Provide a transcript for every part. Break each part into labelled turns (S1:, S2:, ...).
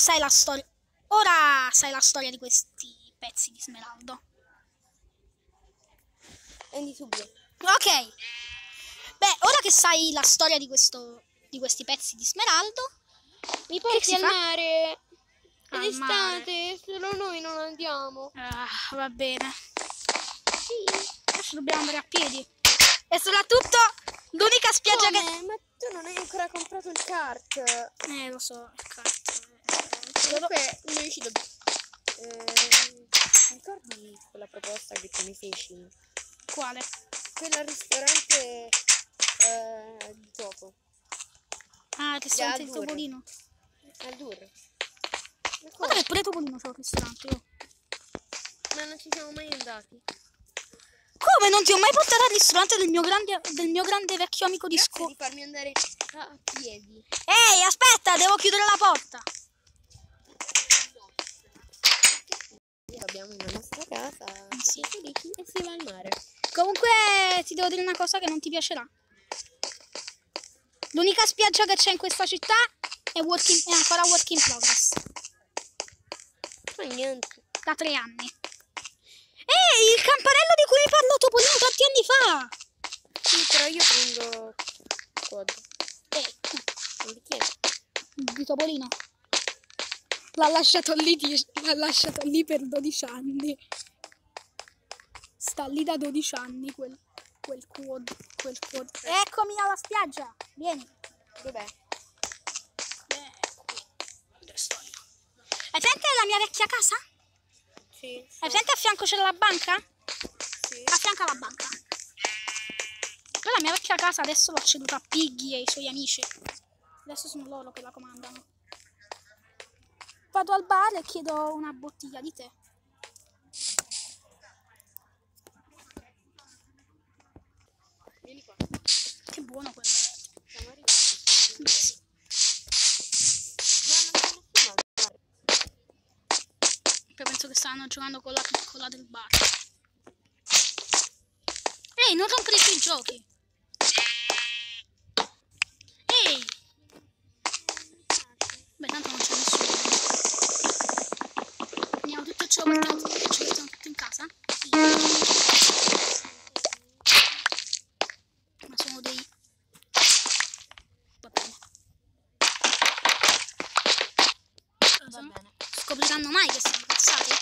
S1: sai la storia. Ora sai la storia di questi pezzi di smeraldo.
S2: Prendi subito.
S1: Ok. Beh, ora che sai la storia di questi pezzi di smeraldo,
S2: Mi
S1: Che
S2: porti
S1: si
S2: al
S1: fa?
S2: mare? È
S1: Al
S2: estate, solo noi non andiamo.
S1: va bene.
S2: Sì.
S1: Adesso dobbiamo andare a piedi. E soprattutto l'unica spiaggia
S2: Come? Ma tu non hai ancora comprato il kart.
S1: lo so, il kart.
S2: Comunque noi ci dobbiamo. Ricordi quella proposta che tu mi feci?
S1: Quale?
S2: Quella al ristorante di gioco.
S1: Ah, il ristorante di
S2: Azzurro.
S1: Topolino.
S2: Azzurro.
S1: Guarda che pure Topolino c'è un ristorante. Oh.
S2: Ma non ci siamo mai andati.
S1: Come non ti ho mai portato al ristorante del mio grande vecchio amico di
S2: Grazie
S1: scuola?
S2: di farmi andare a piedi.
S1: Ehi, aspetta, devo chiudere la porta.
S2: Abbiamo la nostra casa.
S1: Sì.
S2: Felici e si va al mare.
S1: Comunque ti devo dire una cosa che non ti piacerà. L'unica spiaggia che c'è in questa città è ancora work in progress.
S2: Ma niente.
S1: Da 3 anni. Ehi, il campanello di cui mi parlò Topolino tanti anni fa!
S2: Sì, però io prendo quad. Un bicchiere.
S1: Di Topolino. L'ha lasciato lì per 12 anni. Sta lì da 12 anni quel quad. Eccomi alla spiaggia. Vieni.
S2: Dov'è?
S1: Dove sto io? Hai presente la mia vecchia casa?
S2: Sì.
S1: Hai presente a fianco c'era la banca?
S2: Sì.
S1: A fianco alla banca. Quella mia vecchia casa adesso l'ho ceduta a Piggy e ai suoi amici. Adesso sono loro che la comandano. Vado al bar e chiedo una bottiglia di tè.
S2: Vieni qua.
S1: Che buono quello.
S2: Siamo arrivati.
S1: Beh, sì.
S2: Ma non c'è nessuno al mare.
S1: Poi penso che stavano giocando con la piccola del bar. Ehi, non rompere i tuoi giochi. Ehi. Beh, tanto non c'è nessuno. Andiamo tutto ciò perché ci mettiamo tutto in casa? Sì. Ma sono dei... Va bene.
S2: Va bene.
S1: Scopriranno mai che siamo cazzati?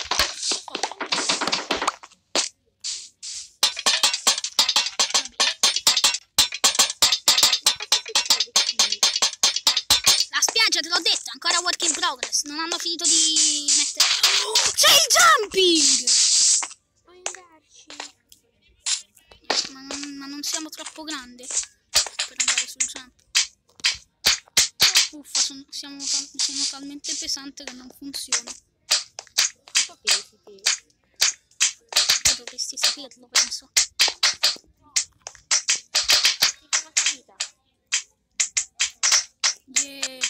S1: La spiaggia, te l'ho detto, è ancora work in progress. Non hanno finito di mettere... Oh, c'è il jumping!
S2: Puoi andarci.
S1: Ma non siamo troppo grandi per andare sul jump. Uffa, sono talmente pesante che non funziona.
S2: Cosa pensi che?
S1: Dovresti saperlo, penso.
S2: Una salita.
S1: Yeah.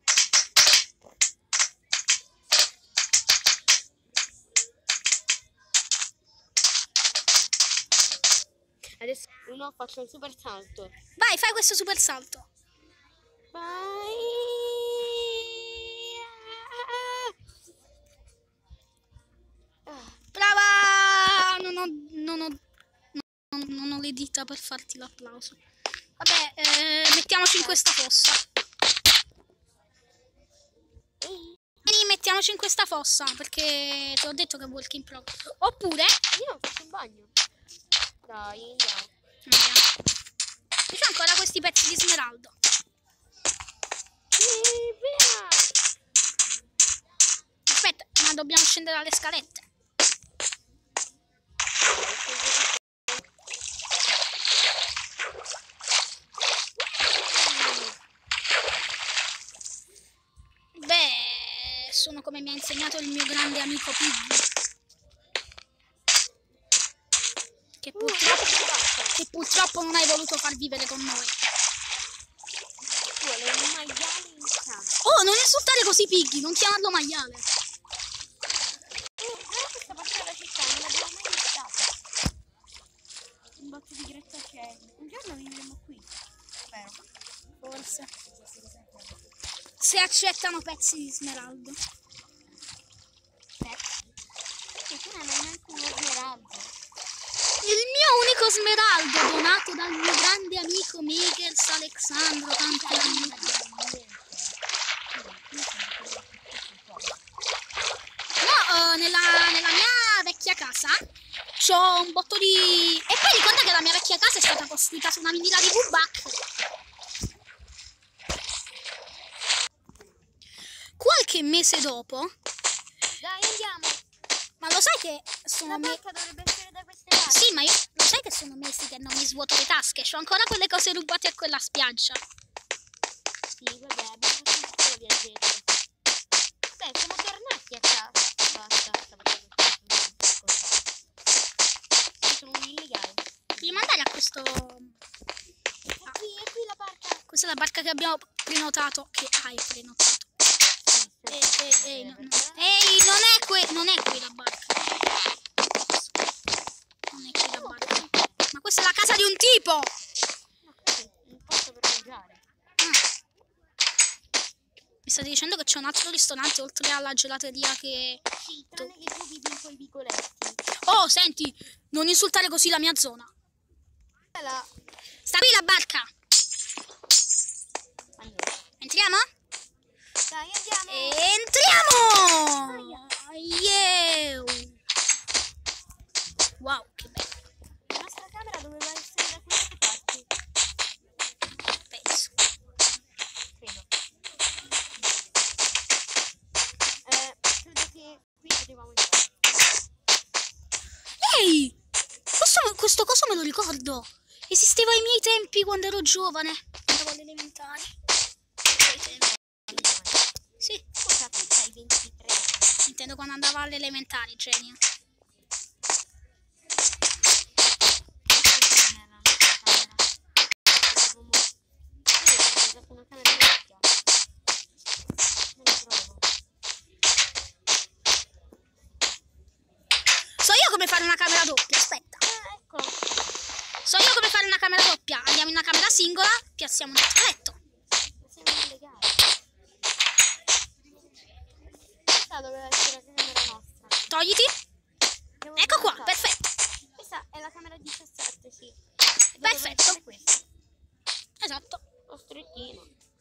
S2: Adesso uno faccio il super salto.
S1: Vai, fai questo super salto.
S2: Vai.
S1: Brava! Non ho le dita per farti l'applauso. Vabbè, mettiamoci in questa fossa. Vieni, mettiamoci in questa fossa, perché ti ho detto che è work in progress. Oppure...
S2: Io faccio un bagno. Dai, andiamo.
S1: Andiamo. Qui c'è ancora questi pezzi di smeraldo.
S2: Via.
S1: Aspetta, ma dobbiamo scendere alle scalette. Beh, sono come mi ha insegnato il mio grande amico Piggy. Che purtroppo non hai voluto far vivere con noi.
S2: Vuole un maiale in casa.
S1: Oh, non insultare così Piggy, non chiamarlo maiale.
S2: Guarda questa parte della città, non l'abbiamo mai visitata. Un botto di grattacieli. Un giorno vivremo qui. Spero.
S1: Forse. Se accettano pezzi di smeraldo.
S2: E tu non hai neanche uno smeraldo.
S1: Il mio unico smeraldo donato dal mio grande amico Michels Alexandro tanti anni fa. No, nella mia vecchia casa c'ho un botto di... E poi ricorda che la mia vecchia casa è stata costruita su una minina di V-Buck. Qualche mese dopo...
S2: Dai, andiamo.
S1: Ma lo sai che sono...
S2: La barca dovrebbe essere da queste parti.
S1: Sì, ma io... Lo sai che sono mesi che non mi svuoto le tasche? C'ho ancora quelle cose rubate a quella spiaggia.
S2: Sì, vabbè, abbiamo fatto un piccolo viaggetto. Beh, siamo tornati a casa. Basta, stavo dicendo. Sono un illegale.
S1: Vogliamo andare a questo...
S2: È qui la barca.
S1: Questa è la barca che abbiamo prenotato. Che hai prenotato? Ehi, non è qui la barca. Non è qui la barca. Ma questa è la casa di un tipo!
S2: No, questo è un posto per mangiare.
S1: Mi state dicendo che c'è un altro ristorante oltre alla gelateria che...
S2: Sì, tranne che tu vivi in quei vicoletti.
S1: Oh, senti, non insultare così la mia zona. Sta qui la barca. Entriamo?
S2: Dai, andiamo.
S1: Entriamo! Yeah! Wow, che bello.
S2: La nostra camera doveva essere da queste parti.
S1: Penso.
S2: Credo. Credo che qui potevamo entrare.
S1: Ehi! Questo coso me lo ricordo. Esisteva ai miei tempi quando ero giovane. Andavo alle elementari. Sì.
S2: Scusa, tu hai 23 anni.
S1: Intendo quando andavo alle elementari, genio.
S2: Una camera vecchia. Non la trovo.
S1: So io come fare una camera doppia, aspetta.
S2: Ecco.
S1: So io come fare una camera doppia. Andiamo in una camera singola, piazziamo un altro letto.
S2: Siamo illegali. Questa doveva essere la camera nostra.
S1: Togliti. Ecco qua, perfetto.
S2: Questa è la camera 17, sì.
S1: Perfetto.
S2: Questa.
S1: Esatto.
S2: Lo strettino.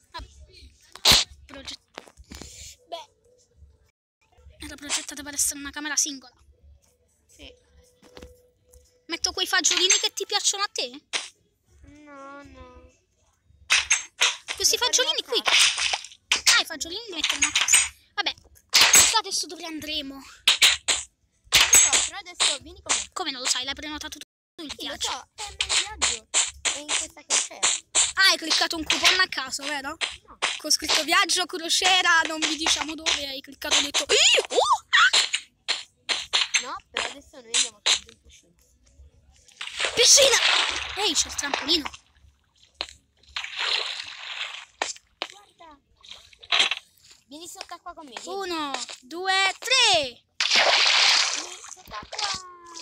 S1: Beh, era progettata per essere una camera singola.
S2: Sì.
S1: Metto quei fagiolini che ti piacciono a te?
S2: No.
S1: Questi fagiolini qui. Ah, i fagiolini li mettiamo a casa. Vabbè, adesso dove andremo?
S2: Non so, però adesso vieni con me.
S1: Come non lo sai? L'hai prenotato tu il
S2: Sì, lo
S1: viaggio?
S2: so, è il mio viaggio. È in questa crociera.
S1: Ah, hai cliccato un coupon a caso, vero?
S2: No.
S1: Con scritto viaggio, crociera, non vi diciamo dove, hai cliccato e hai detto
S2: No, però adesso noi andiamo tutti in piscina.
S1: piscina! Ehi, c'è il trampolino.
S2: Guarda. Vieni sott'acqua con me. Vieni.
S1: 1, 2, 3.
S2: Vieni sott'acqua.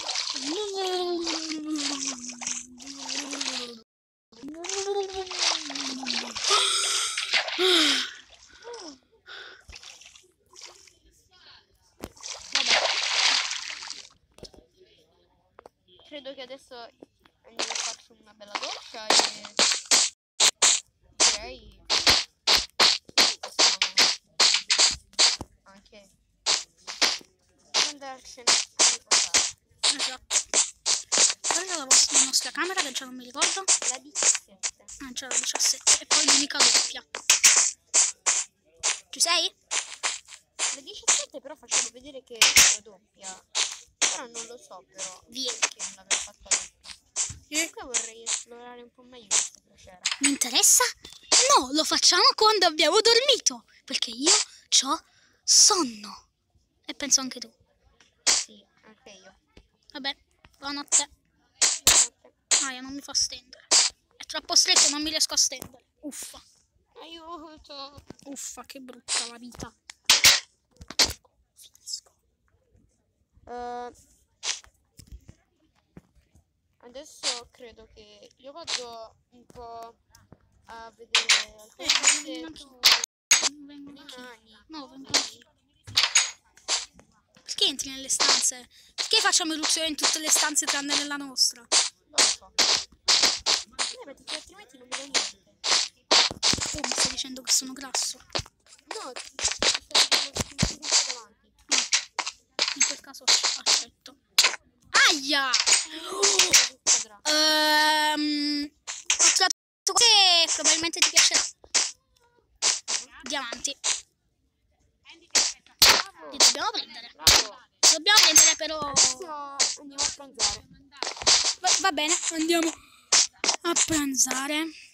S2: Vabbè. Credo che adesso andiamo a farci una bella doccia e direi possiamo anche andarcene a riposare.
S1: Esatto. Qual è la nostra camera che già non mi ricordo?
S2: La 17.
S1: Ah, c'è la 17. E poi l'unica doppia. Ci sei?
S2: La 17 però facevo vedere che è doppia. Però non lo so però.
S1: Vieni.
S2: Che non l'avevo fatta doppia. Comunque vorrei esplorare un po' meglio questa crociera.
S1: Mi interessa? No, lo facciamo quando abbiamo dormito. Perché io c'ho sonno. E penso anche tu.
S2: Sì, anche io.
S1: Vabbè, buonanotte.
S2: Buonanotte.
S1: Aia, non mi fa stendere. È troppo stretto, non mi riesco a stendere. Uffa.
S2: Aiuto.
S1: Uffa, che brutta la vita. Finisco.
S2: Adesso credo che io vado un po' a vedere alcune cose su
S1: Non vengo anch'io. No, vengo anch'io. Perché entri nelle stanze? Perché facciamo irruzione in tutte le stanze tranne nella nostra?
S2: Non lo so. Perché altrimenti non vedo niente.
S1: Oh, mi stai dicendo che sono grasso?
S2: No, ti stai dicendo davanti.
S1: In quel caso accetto. Aia! Ho trovato cose che probabilmente ti piacerà. Diamanti. Li dobbiamo prendere.
S2: Bravo.
S1: Dobbiamo prendere però.
S2: Adesso andiamo a pranzare.
S1: Va bene, andiamo a pranzare.